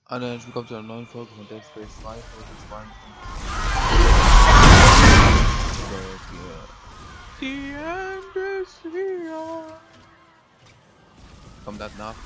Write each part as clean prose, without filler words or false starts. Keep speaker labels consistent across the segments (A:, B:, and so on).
A: Hallo, herzlich willkommen zu einer neuen Folge von Dead Space 2, Folge 2. The end is here. Kommt das nach?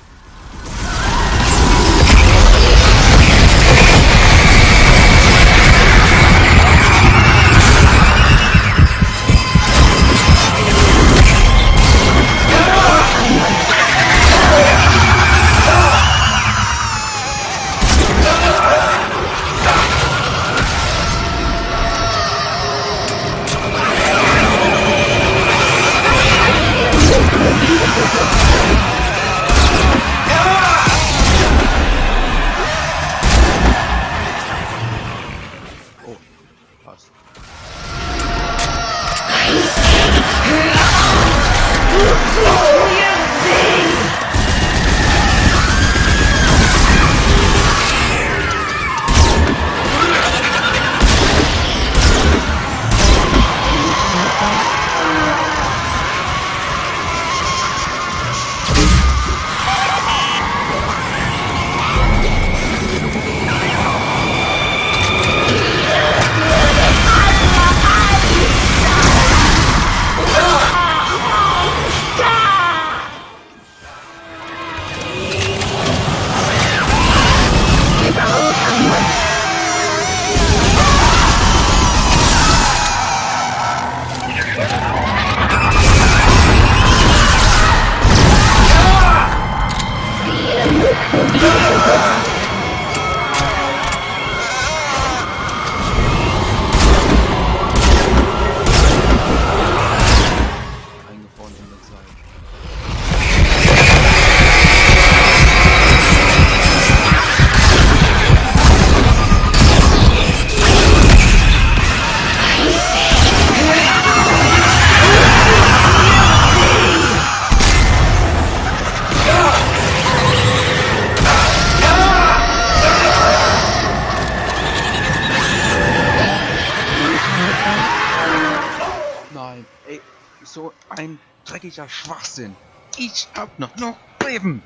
A: Nein, ey, so ein dreckiger Schwachsinn. Ich hab noch Leben.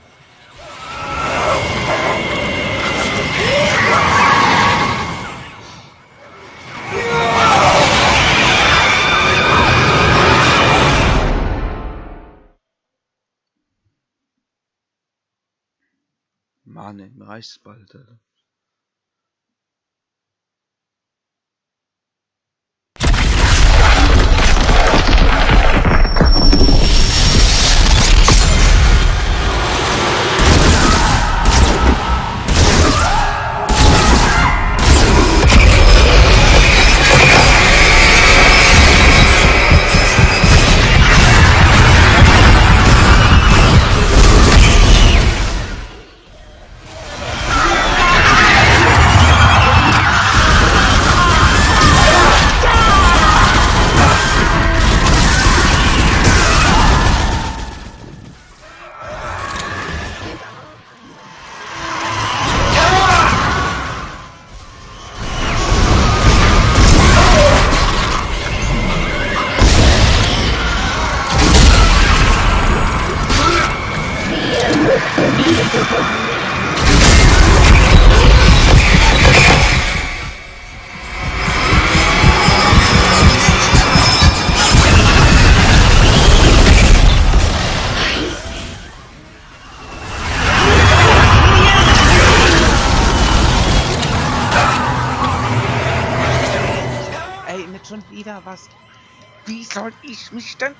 A: Mann, ey, mir reicht's bald, Alter. Ey, mit schon wieder was. Wie soll ich mich denn...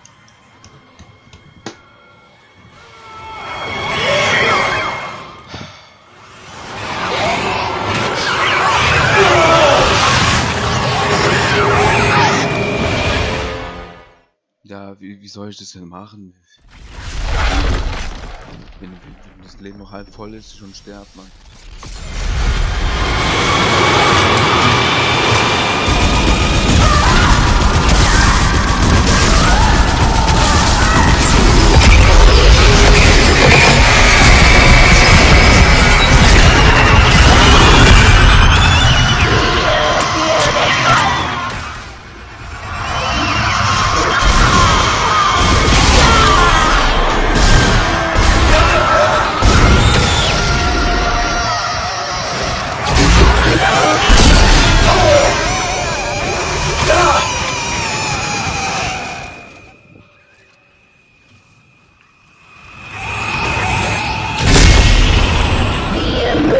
A: Ja, wie soll ich das denn machen? Wenn das Leben noch halb voll ist, schon sterbt man.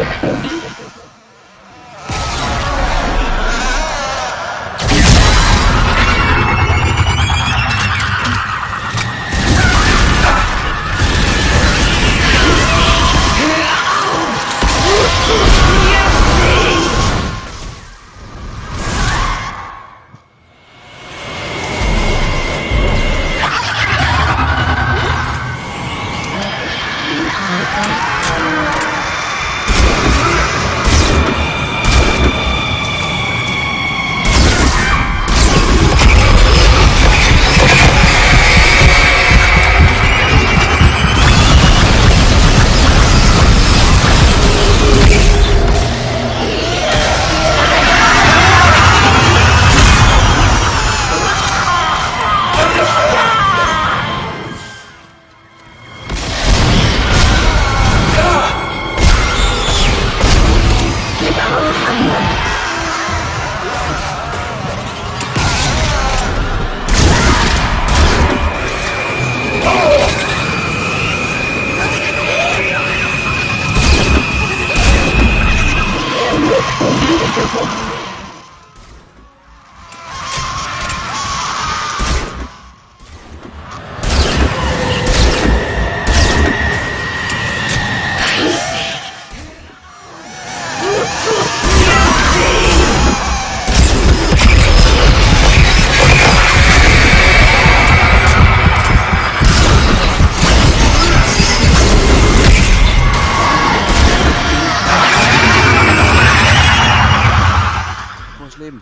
A: Leben.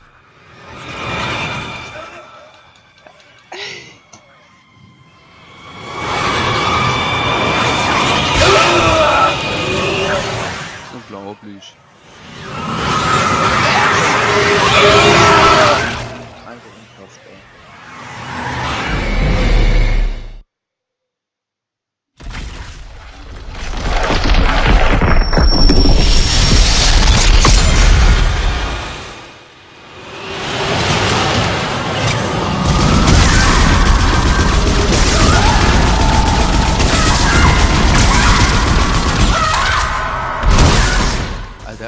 A: Unglaublich. Einfach unfassbar. Alter.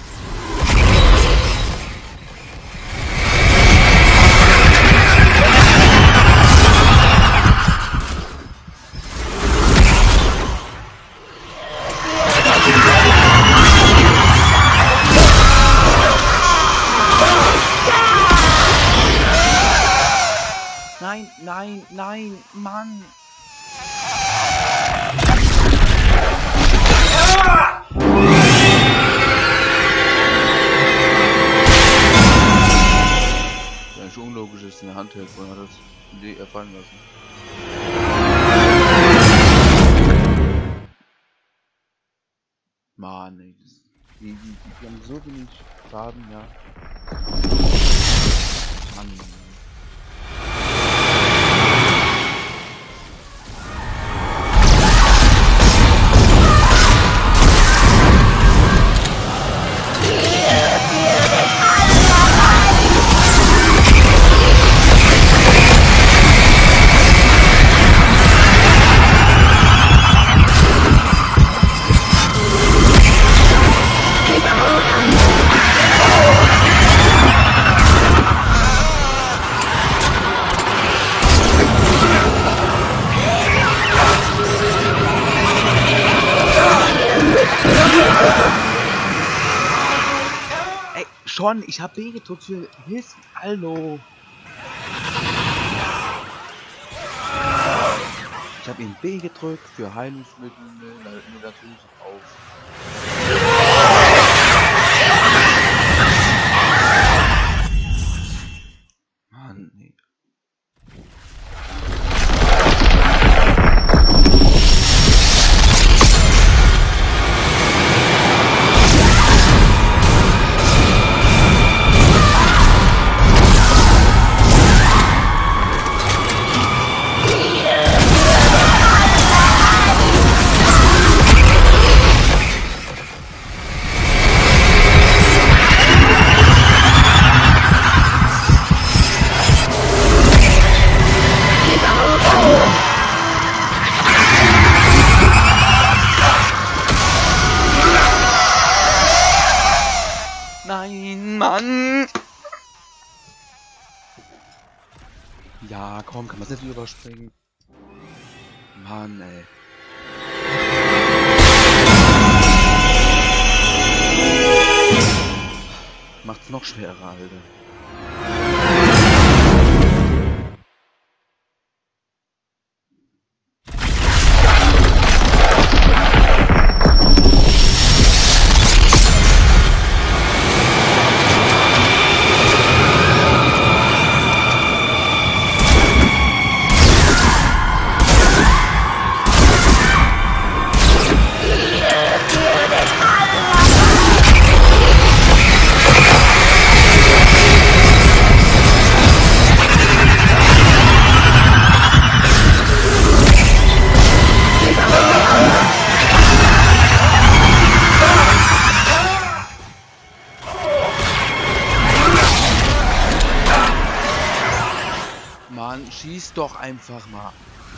A: Nein, nein, nein, Mann. Eigentlich unlogisch ist, in der Hand hält, man hat das erfallen lassen. Mann, ey, die haben so wenig Schaden, ja. Mann. Ey, schon, ich hab B gedrückt für Hilfe. Hallo. Ich hab ihn B gedrückt für Heilungsmittel, nur natürlich auf. Mann, nee. Mann! Ja, komm, kann man das nicht überspringen? Mann, ey. Macht's noch schwerer, Alter. Mann, schieß doch einfach mal.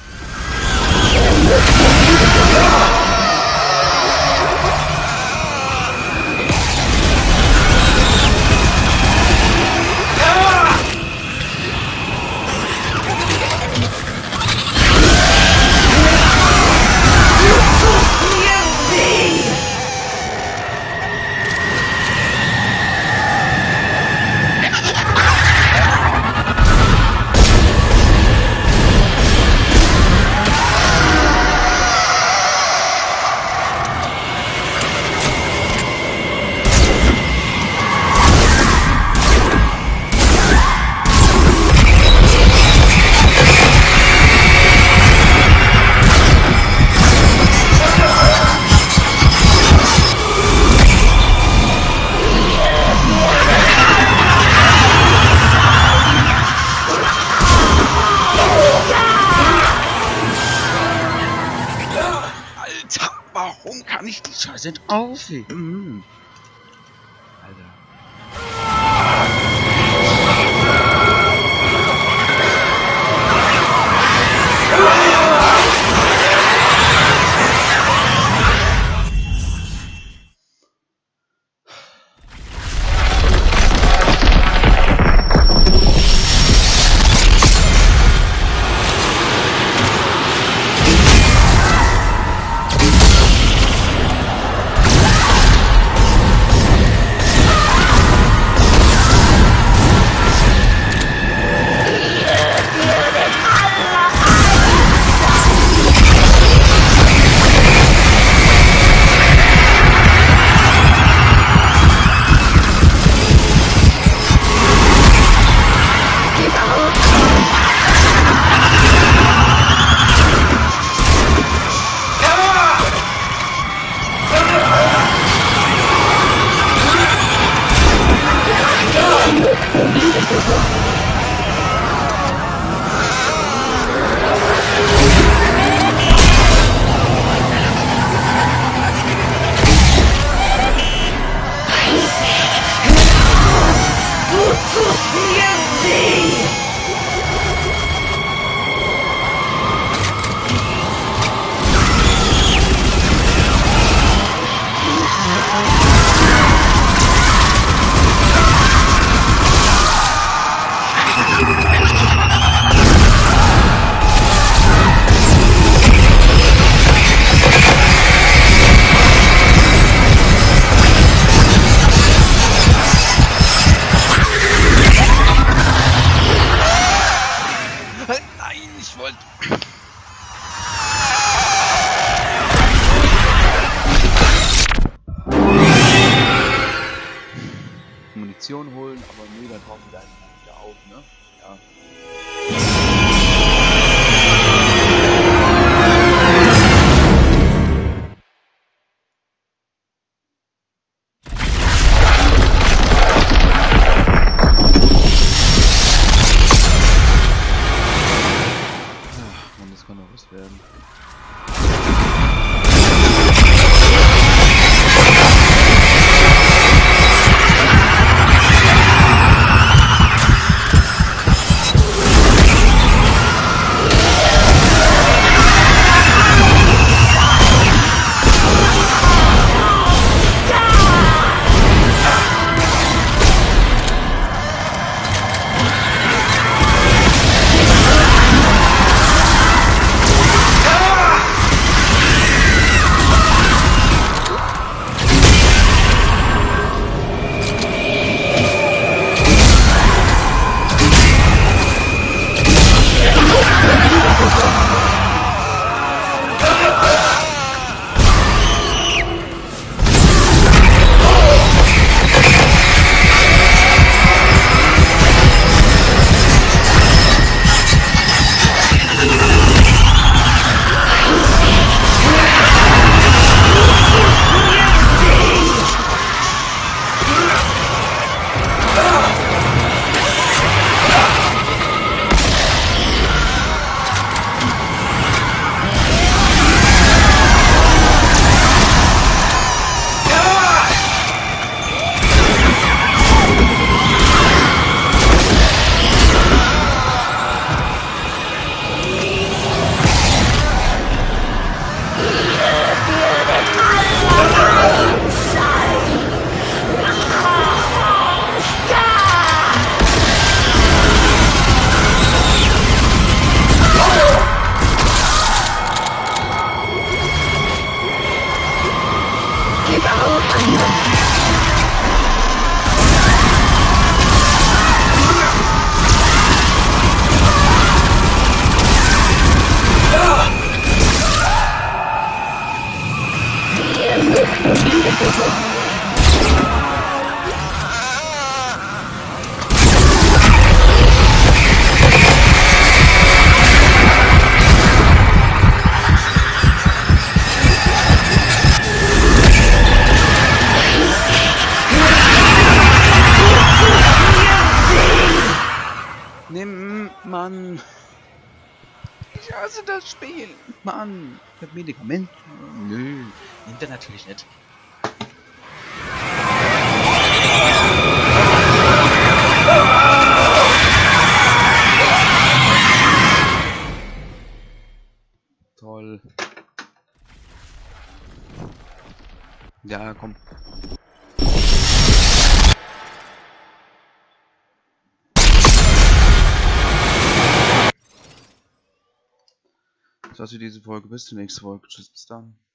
A: Warum kann ich die Scheiße nicht aufheben? Alter. Munition holen, aber nee, da tauchen wir einfach wieder auf, ne? Ja. Und das kann auch was werden. hasse das Spiel. Mann, ich hab Medikamente. Nö, nimmt er natürlich nicht. Toll. Ja, komm. Das war's für diese Folge. Bis zur nächsten Folge. Tschüss, bis dann.